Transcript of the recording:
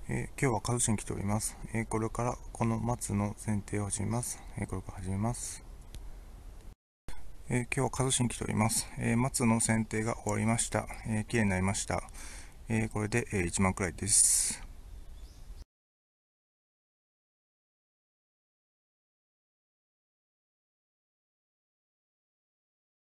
今日は数しに来ております。これからこの松の剪定を始めます。これから始めます。今日は数しに来ております。松の剪定が終わりました。綺麗になりました。これで、1万くらいです。